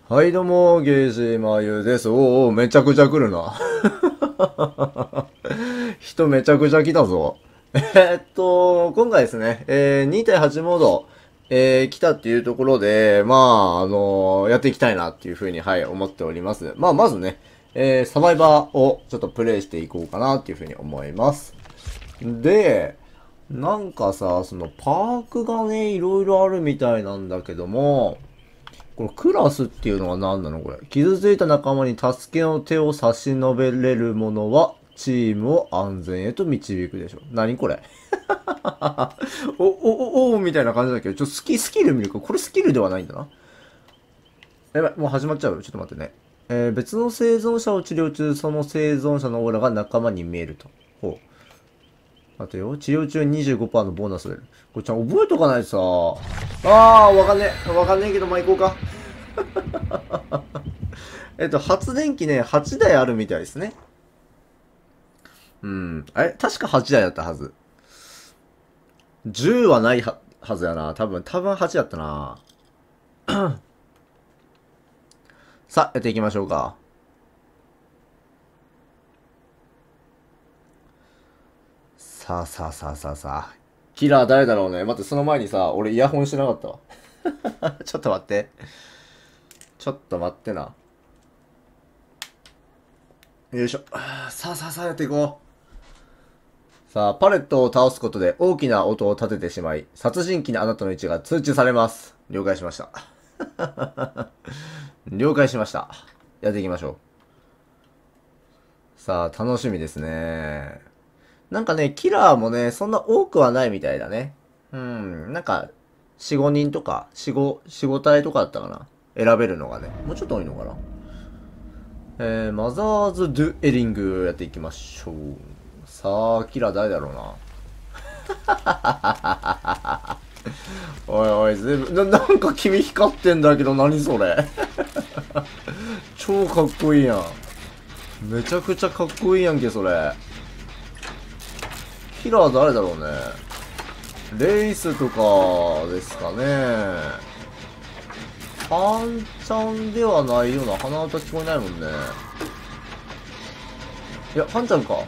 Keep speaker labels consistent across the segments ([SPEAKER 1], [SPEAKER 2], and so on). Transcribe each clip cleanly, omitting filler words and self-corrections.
[SPEAKER 1] はいどうも、ゲージマユです。おうおう、めちゃくちゃ来るな。人めちゃくちゃ来たぞ。今回ですね、2.8モード、来たっていうところで、やっていきたいなっていうふうに、はい、思っております。まずね、サバイバーをちょっとプレイしていこうかなっていうふうに思います。で、なんかさ、そのパークがね、いろいろあるみたいなんだけども、このクラスっていうのは何なのこれ。傷ついた仲間に助けの手を差し伸べれるものは、チームを安全へと導くでしょ。何これおみたいな感じだけど、スキル見るか。これスキルではないんだな。やばい、もう始まっちゃうよ。ちょっと待ってね。別の生存者を治療中、その生存者のオーラが仲間に見えると。ほう。待てよ。治療中に25%のボーナスを得る。これちゃん覚えとかないとさ。わかんねえ。わかんねえけど、行こうか。発電機ね、8台あるみたいですね。うん。確か8台だったはず。10はないはずやな。多分8だったな。さあ、やっていきましょうか。さあさあさあさあさあ。キラー誰だろうね。待って、その前にさ、俺イヤホンしてなかったわ。ちょっと待って。ちょっと待ってな。よいしょ。さあさあさあやっていこう。さあ、パレットを倒すことで大きな音を立ててしまい、殺人鬼のあなたの位置が通知されます。了解しました。了解しました。やっていきましょう。さあ、楽しみですね。なんかね、キラーもね、そんな多くはないみたいだね。うん、なんか、4、5人とか、4、5体とかだったかな。選べるのがね。もうちょっと多いのかな。マザーズ・ドゥ・エリングやっていきましょう。さあ、キラー誰だろうな。おいおい、なんか君光ってんだけど、何それ。超かっこいいやん。めちゃくちゃかっこいいやんけ、それ。キラー誰だろうね。レイスとかですかね。ハンちゃんではないような鼻歌聞こえないもんね。いや、ハンちゃんか。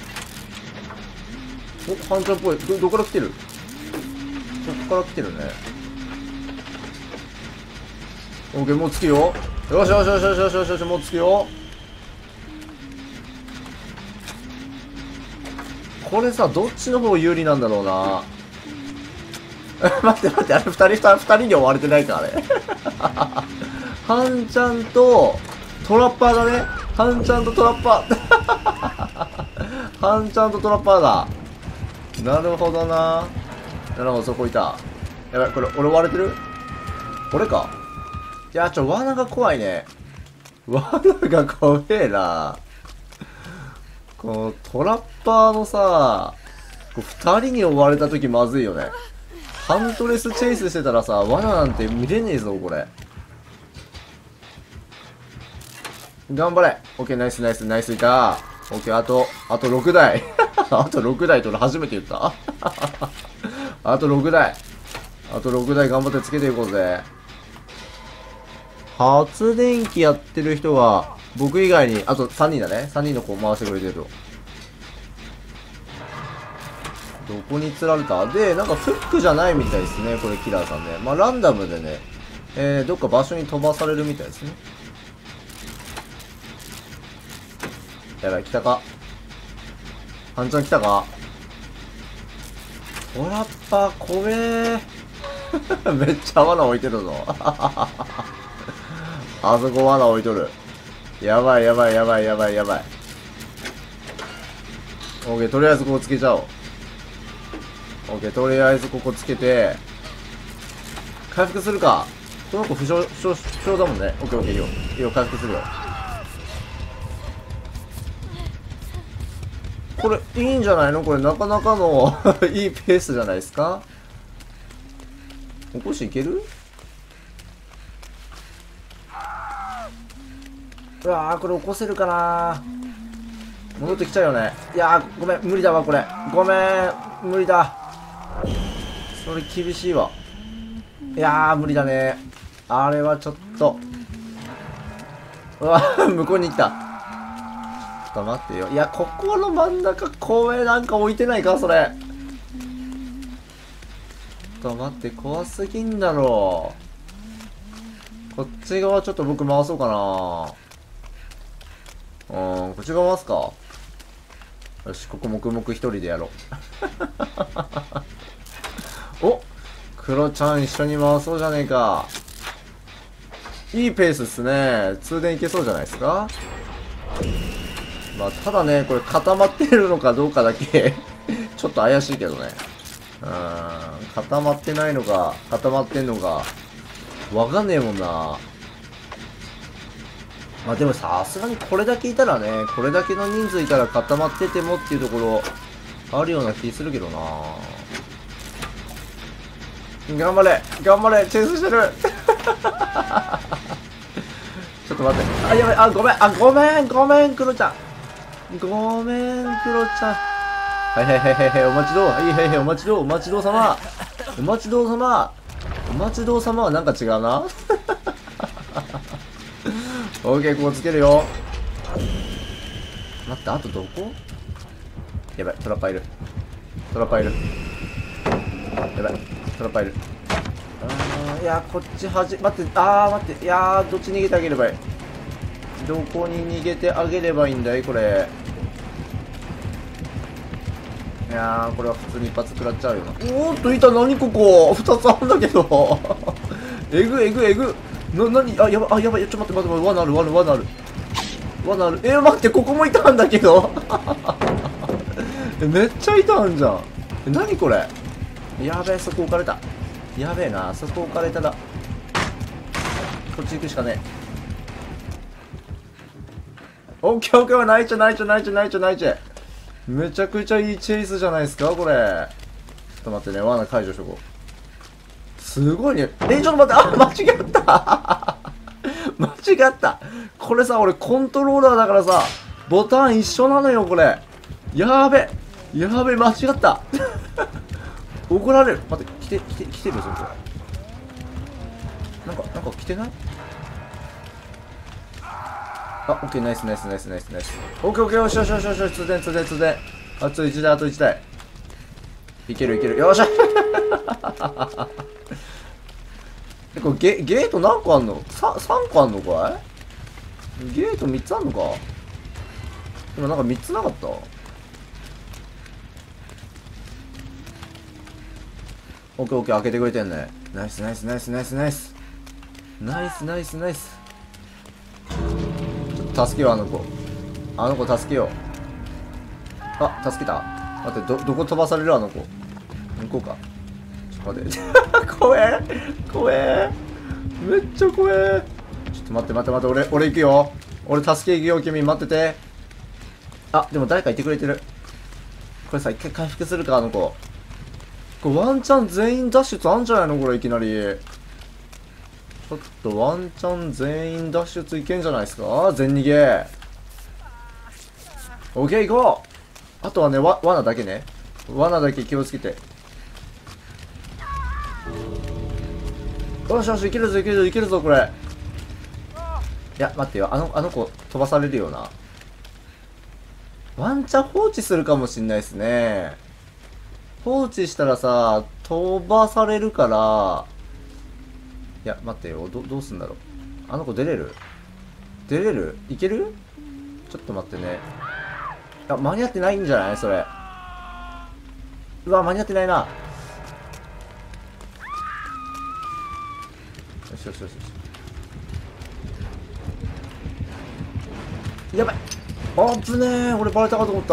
[SPEAKER 1] ハンちゃんっぽい。どこから来てる？ここから来てるね。オッケー、もう着くよ。よしよしよしよしよしよしよし、もう着くよ。これさ、どっちの方有利なんだろうな。待って待って、あれ二人に追われてないか、あれ。ハンちゃんと、トラッパーだね。ハンちゃんとトラッパー。ハンちゃんとトラッパーだ。なるほどな。なるほど、そこいた。やばい、これ、俺追われてる？俺か。いや、罠が怖いね。罠が怖えな。このトラッパーのさ、二人に追われた時まずいよね。ハントレスチェイスしてたらさ、罠なんて見れねえぞ、これ。頑張れ。オッケー、ナイスナイスナイスいた。オッケー、あと6台。あと6台と俺初めて言った。あと6台。あと6台頑張ってつけていこうぜ。発電機やってる人が、僕以外に、あと3人だね。3人の子回してくれてると。どこに釣られた？で、なんかフックじゃないみたいですね、これキラーさんね。ランダムでね、どっか場所に飛ばされるみたいですね。やばい、来たか。ハンちゃん来たか。トラッパー怖えー。めっちゃ罠置いてるぞ。あそこ罠置いとる。やばいやばいやばいやばいやばい。オーケー、とりあえずここつけちゃおう。オッケー、とりあえずここつけて、回復するか。この子負傷だもんね。オッケーオッケー、いいよ。いいよ、回復するよ。これ、いいんじゃないの？これ、なかなかのいいペースじゃないですか？起こしいける？うわー、これ起こせるかな？戻ってきちゃうよね。いやー、ごめん、無理だわ、これ。ごめん、無理だ。それ厳しいわ。いやー、無理だね。あれはちょっと。 うわ、向こうに来た。ちょっと待ってよ。いや、ここの真ん中、公園なんか置いてないか、それ。ちょっと待って、怖すぎんだろう。こっち側ちょっと僕回そうかな。こっち側回すか。よし、ここ黙々一人でやろう。お、クロちゃん一緒に回そうじゃねえか。いいペースっすね。通電いけそうじゃないですか。まあ、ただね、これ固まってるのかどうかだけちょっと怪しいけどね。固まってないのか、固まってんのか、わかんねえもんな。まあでもさすがにこれだけいたらね、これだけの人数いたら固まっててもっていうところ、あるような気するけどな。頑張れ頑張れ、チェイスしてるちょっと待って。あ、やばい。あ、ごめん。あ、ごめん。ごめん、クロちゃん。ごめん、クロちゃん。はいはいはいはいはい、お待ちどう。はいはいはい、お待ちどう。お待ちどうさま。お待ちどうさま。お待ちどうさまはなんか違うな。オッケー、ここつけるよ。待って、あとどこ？やばい、トラッパーいる。トラッパーいる。やばい、トラッパーいる。いやー、こっち待って、待って、いやー、どっち逃げてあげればいい。どこに逃げてあげればいいんだい、これ。いやー、これは普通に一発食らっちゃうよな。おーっと、いた、何ここ二つあるんだけど。えぐ。何あ、やばい、ちょっと待って、罠ある。待って、ここもいたんだけど。めっちゃいたんじゃん。何これ。やべえ、そこ置かれた。やべえな、そこ置かれたら。こっち行くしかねえ。オッケーオッケー、ナイチェ。めちゃくちゃいいチェイスじゃないですか、これ。ちょっと待ってね、罠解除しとこう。すごいね。ちょっと待って、あ、間違ったこれさ、俺コントローラーだからさ、ボタン一緒なのよ、これ。やべ、間違った。怒られる。待って、来てるぞ、これ。なんか来てない？あ、オッケー、ナイス。オッケー、よし、通電。あと1台。いける。よっしゃこれゲート何個あんの？ 3 個あんのかい？ゲート3つあんのか？今なんか3つなかった？オッケー、開けてくれてんね。ナイス。ちょっと助けよう、あの子助けよう。あ、助けた。待って、どこ飛ばされる、あの子。向こうか。ちょっと待って。怖え。めっちゃ怖え。ちょっと待って、俺行くよ。俺助け行くよ、君待ってて。あ、でも誰かいてくれてる。これさ、一回回復するか、あの子。これワンチャン全員脱出あんじゃないのこれ、いきなり。ちょっとワンチャン全員脱出いけんじゃないですか？全逃げ。オッケー、行こう。あとはね、罠だけね。罠だけ気をつけて。よし、いけるぞ、これ。いや、待ってよ。あの子、飛ばされるよな。ワンチャン放置するかもしんないですね。放置したらさ、飛ばされるから。いや、待ってよ。どうすんだろう。あの子出れるいける？ちょっと待ってね。あ、間に合ってないんじゃないそれ。うわ、間に合ってないな。よし。やばい。あぶねえ。俺バレたかと思った。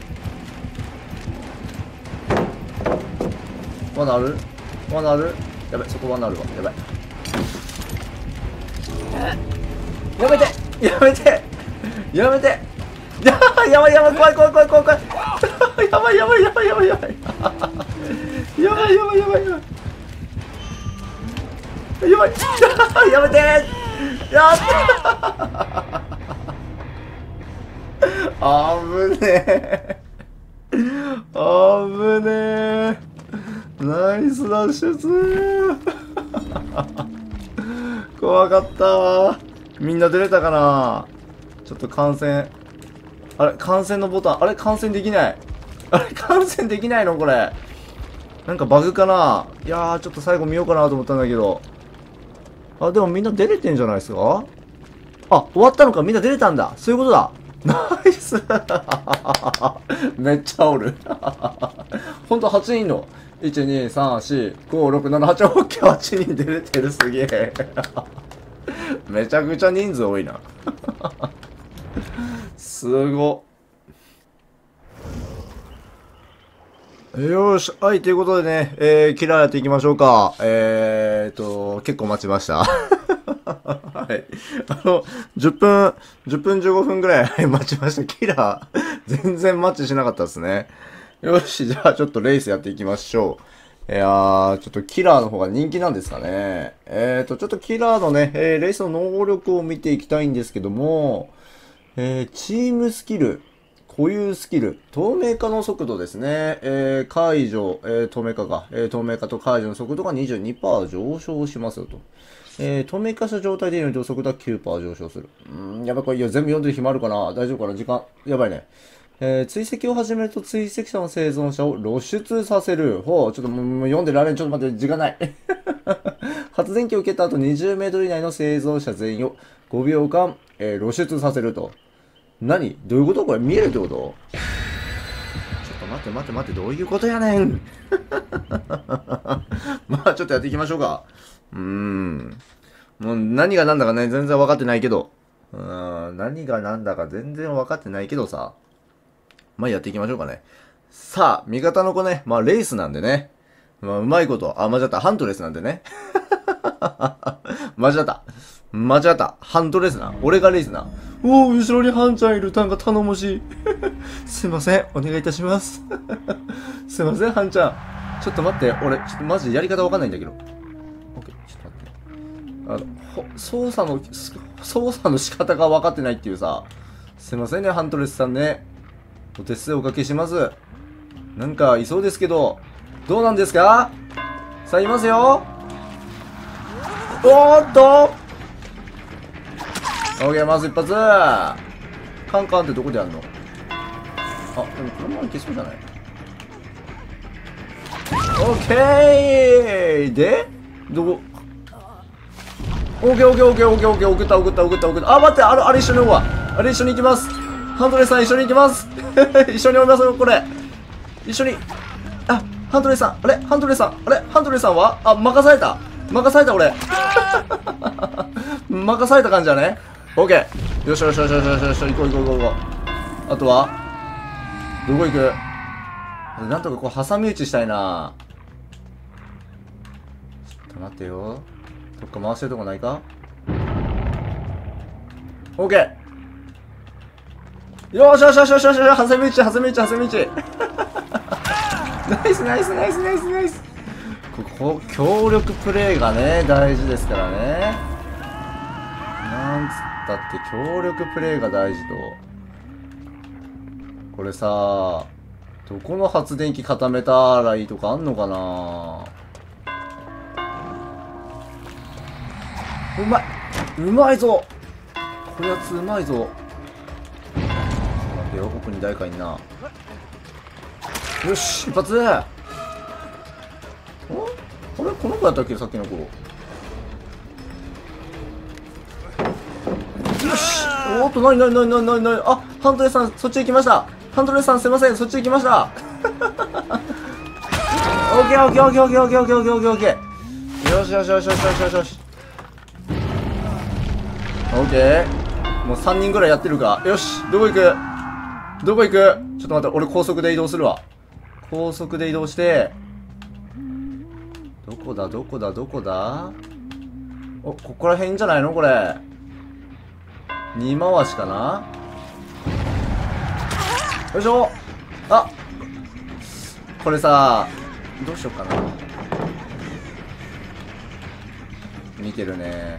[SPEAKER 1] 罠ある？やばい、そこ罠あるわ。やばい。やめてやばい、怖い。やばい。やばい。やめてやったあぶねえ。ナイス脱出怖かったわ。 みんな出れたかな。ちょっと観戦。あれ、観戦のボタン。あれ、観戦できない。あれ、観戦できないのこれ。なんかバグかな。いやー、ちょっと最後見ようかなと思ったんだけど。あ、でもみんな出れてんじゃないですか。あ、終わったのか。みんな出れたんだ。そういうことだ。ナイスめっちゃおる。ほんと8人の。1、2、3、4、5、6、7、8、OK、8人出れてる。すげえ。めちゃくちゃ人数多いな。すごっ。よーし。はい、ということでね、キラーやっていきましょうか。結構待ちました。はい。10分15分ぐらい待ちました。キラー、全然マッチしなかったですね。よし、じゃあちょっとレースやっていきましょう。いやー、ちょっとキラーの方が人気なんですかね。ちょっとキラーのね、レースの能力を見ていきたいんですけども、チームスキル、固有スキル、透明化の速度ですね。解除、透明化か。透明化と解除の速度が 22% 上昇しますよと。透明化した状態での速度は 9% 上昇する。やばい、これ、いや、全部読んでる暇あるかな。大丈夫かな、時間。やばいね。追跡を始めると追跡者の生存者を露出させる。ほう、ちょっともう読んでられん。ちょっと待って、時間ない。発電機を受けた後20メートル以内の生存者全員を5秒間、露出させると。何どういうことこれ見えるってこと？ちょっと待って、どういうことやねん。まあちょっとやっていきましょうか。もう何が何だかね、全然分かってないけど。何が何だか全然分かってないけどさ。まあやっていきましょうかね。さあ、味方の子ね、まあレースなんでね。まあうまいこと。あ、間違った。ハントレスなんでね。間違った。ハントレスな。俺がレースな。おー、後ろにハンちゃんいる。なんか頼もしい。すいません。お願いいたします。すいません、ハンちゃん。ちょっと待って。俺、ちょっとマジでやり方わかんないんだけど。オッケー、ちょっと待って。操作の仕方が分かってないっていうさ。すいませんね、ハントレスさんね。お手数おかけします。なんか、いそうですけど、どうなんですか？さあ、いますよ。おーっとオーケー、まず一発。カンカンってどこでやるの？あ、でもこのままいけそうじゃない？オッケーでどこ？オッケー、送った。あ、待って、あれ一緒に追うわ。あれ一緒に行きます。ハントレーさん一緒に行きます。一緒に追いますよ、これ。一緒に。あ、ハントレーさん。あれハントレーさんは任された、俺。任された感じだね。オッケー。よし。行こう。あとはどこ行く？なんとかこう、挟み撃ちしたいな。ちょっと待ってよ。どっか回してるとこないか？オッケー。よし。挟み撃ち。ナイス。ここ、協力プレイがね、大事ですからね。なんつったって協力プレイが大事と。これさ、どこの発電機固めたらいいとかあんのかな。うまいぞ。こやつうまいぞ。待ってよ、奥に誰かいんな。よし、一発。あれこの子やったっけ、さっきの子。よし。おっと、なに。あ、ハントレーさん、そっち行きました。ハントレーさん、すいません、そっち行きました。オッケー。よし。オッケー。もう3人ぐらいやってるか。よし、どこ行く？ちょっと待って、俺高速で移動するわ。高速で移動して、どこだお、ここら辺じゃないのこれ。2回しかな。よいしょ。あ、これさ、どうしようかな。見てるね。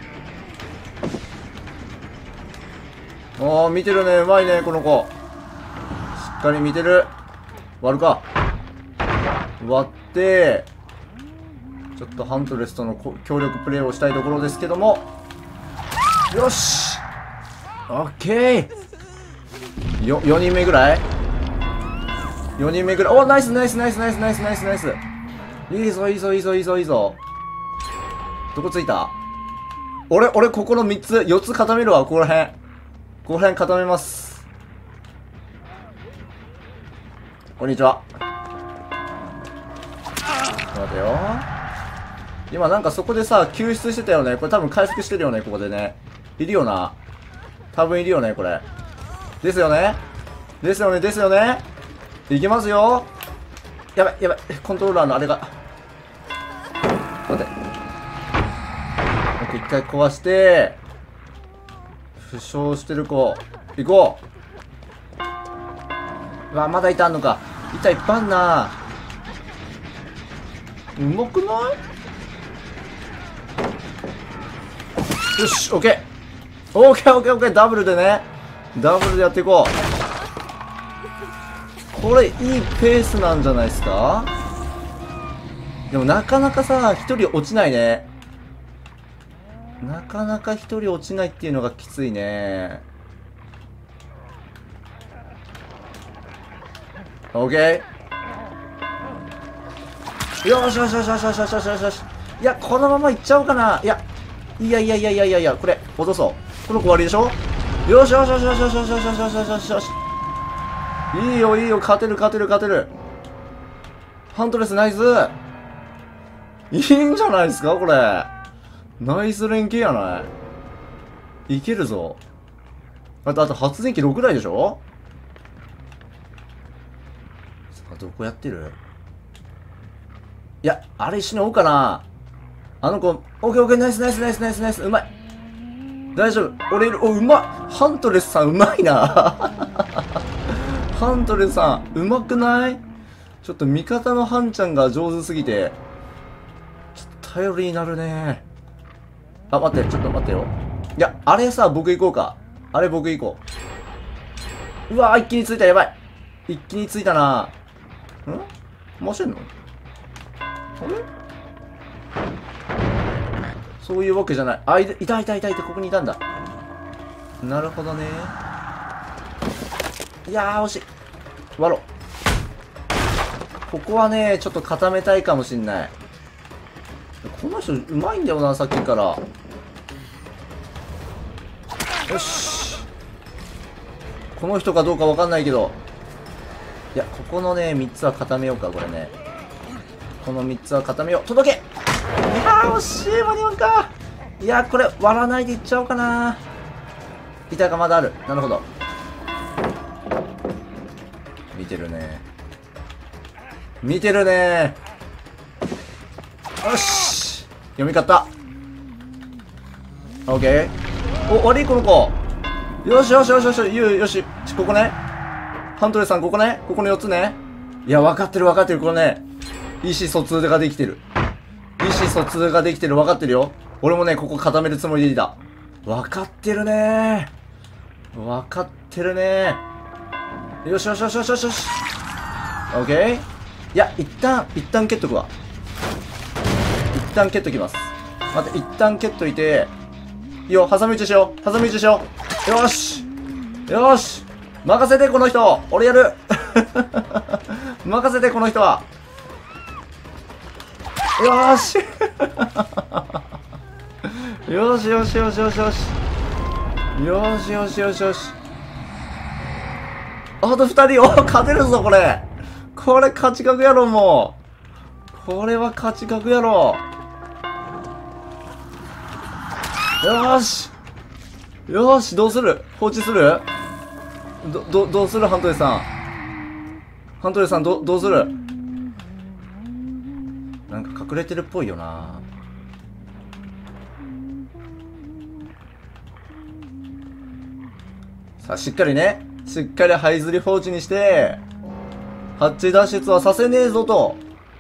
[SPEAKER 1] おー、見てるね。うまいね、この子。しっかり見てる。割るか。割って、ちょっとハントレスとの協力プレイをしたいところですけども。 よしオッケー。4人目ぐらい ?4 人目ぐらい。お、ナイスナイスナイスナイスナイスナイスナイス。いいぞいいぞいいぞいいぞいいぞ。どこついた？俺ここの3つ、4つ固めるわ、ここら辺。ここら辺固めます。こんにちは。待てよ。今なんかそこでさ、救出してたよね。これ多分回復してるよね、ここでね。いるよな。多分いるよね、これ。ですよね。ですよね、ですよね。いきますよ。やばい、やばい。コントローラーのあれが。待って。一回壊して、負傷してる子。行こう。うわ、まだ板あんのか。板いっぱいあんな。うまくない？よし、オッケー。オッケーオッケーオッケー。ダブルでね。ダブルでやっていこう。これいいペースなんじゃないですか？でもなかなかさ、一人落ちないね。なかなか一人落ちないっていうのがきついね。オッケー。よしよしよしよしよしよしよしよしよし。いや、このままいっちゃおうかな。いや、いやいやいやいやいやいや、これ、落とそう。この子終わりでしょ？よしよしよしよしよしよしよしよしよしよしよし。いいよいいよ、勝てる勝てる勝てる。ハントレスナイス。いいんじゃないですかこれ。ナイス連携やない。いけるぞ。あと発電機6台でしょ？さあ、どこやってる？いや、あれ一緒に追うかな。あの子、オッケーオッケー、ナイスナイスナイスナイスナイス、うまい。大丈夫。俺いる。お、うまい。ハントレスさんうまいな。ハントレスさん、うまくない？ちょっと味方のハンちゃんが上手すぎて、ちょっと頼りになるね。あ、待って、ちょっと待ってよ。いや、あれさ、僕行こうか。あれ僕行こう。うわー、一気についた、やばい。一気についたな。回してんの？あれ？そういうわけじゃない。あ、いたいたいたいた、ここにいたんだ。なるほどね。いやー、惜しい。割ろう。ここはね、ちょっと固めたいかもしんない。この人、うまいんだよな、さっきから。よし。この人かどうかわかんないけど。いや、ここのね、3つは固めようか、これね。この3つは固めよう。届け！いやー、惜しい、間に合うか。いやー、これ、割らないでいっちゃおうかな。板がまだある。なるほど。見てるね。見てるね。よし。読み方。オッケー。お、悪いこの子。よしよしよしよし、よし。ここね。ハントレさん、ここね。ここの4つね。いや、分かってる分かってる。これね。意思疎通ができてる。意思疎通ができてる。分かってるよ。俺もね、ここ固めるつもりでいた。分かってるねー。分かってるねー。よしよしよしよしよしよし。オッケー。いや、一旦蹴っとくわ。一旦蹴っときます。待って、一旦蹴っといて。いいよ、挟み撃ちしよう。挟み撃ちしよう。よしよし任せて、この人俺やる任せて、この人は。よーしよしよしよしよしよしよしよしよしよし。あと2人。お、勝てるぞこれ。これ勝ち確やろ。もうこれは勝ち確やろ。よーしよーし。どうする？放置する？どうする？ハントレさん。ハントレさん、どうする？なんか隠れてるっぽいよな。さあ、しっかりね。しっかり這いずり放置にして、ハッチ脱出はさせねえぞと。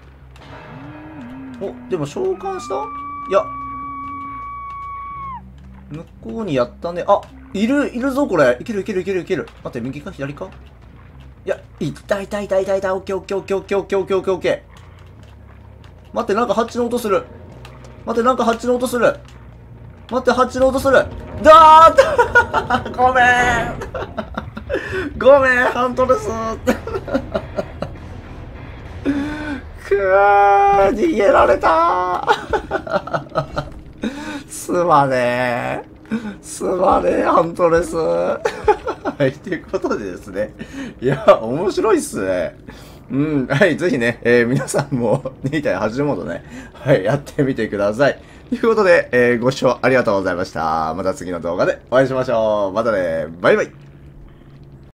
[SPEAKER 1] お、でも召喚した？いや。向こうにやったね。あ、いるぞ、これ。いけるいけるいけるいける。待って、右か左か？いや、いたいたいたいたいた。オッケーオッケーオッケーオッケーオッケーオッケーオッケーオッケー。待って、なんかハッチの音する。待って、なんかハッチの音する。 待って、8ロードする。だーっごめんごめん、ハントレスくー、逃げられたーすまねー。すまねー、ハントレス。はい、ということでですね。いや、面白いっすね。うん、はい、ぜひね、皆さんも2.8モードね、はい、やってみてください。ということで、ご視聴ありがとうございました。また次の動画でお会いしましょう。またね、バイバイ。